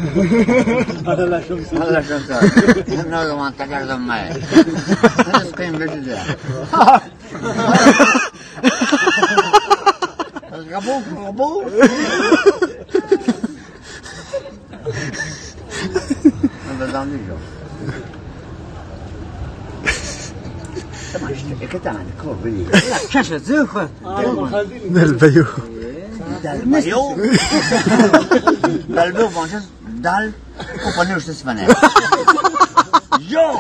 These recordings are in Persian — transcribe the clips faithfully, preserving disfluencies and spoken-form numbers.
هذا لا شمس هذا لا شمس هنا لو ما تقدر معي هذا قيم بالجزء غبوك غبوك هذا دامي جو كتان كور بلي لا كاش زوخه البيو البيو البيو فانشس دال وبنيوش تسمنه جو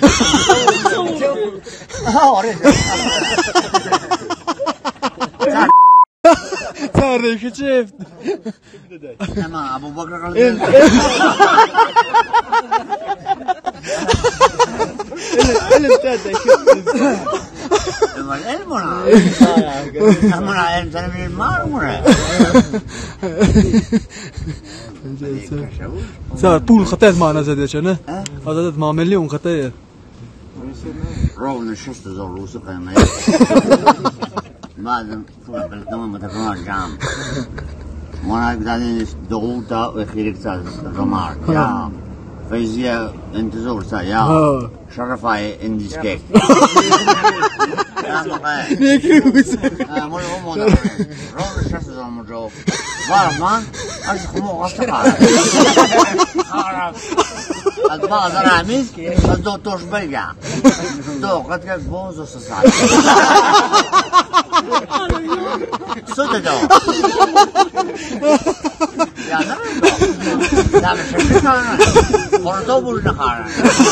اه وريت صار كيف شفت ما ابو بكر قال المنا المنا انسان من المار منا صار بول خطيت معنا زاد شنو هذا ما مليون خطيت رونا الشست زور روسو قيمة بعد طلع بالكمان متكرر جام وانا قاعدين ضغوطة وخيرك تاع الرمار يا فيزيا انت زور تا يا شرفاي انديس كيك يا مخي نيكوس اه مول مول رونا الشست زور مجو بعرف مان اش خمو غشقا عرف البعض راميز الدو توش بلقع دو قد قد بوزو سسعي صدق دو يا نعم دو لا مش هشكانا قردو بول نخارا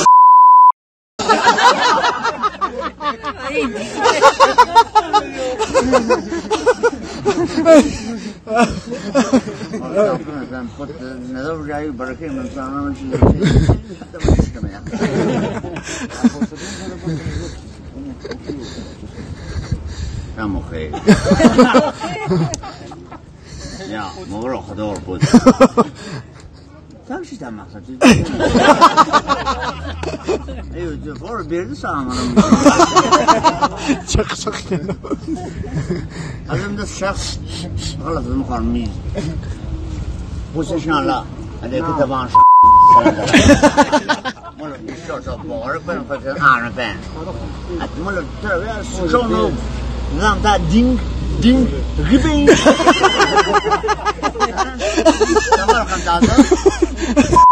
نظر جاي بركة من سامنا من شيء هذا مش كمان يا مخي يا مبروك خدور بود تمشي تم مقصد ايوه جفور بيرد سامنا شق شق هذا من الشخص غلط المخرمين بوسيشن لا هذا كتبان مولو بيشوت بور بن فتن آن بن مولو ترى شلون نظام تا دينج دينج ريبين تمام كان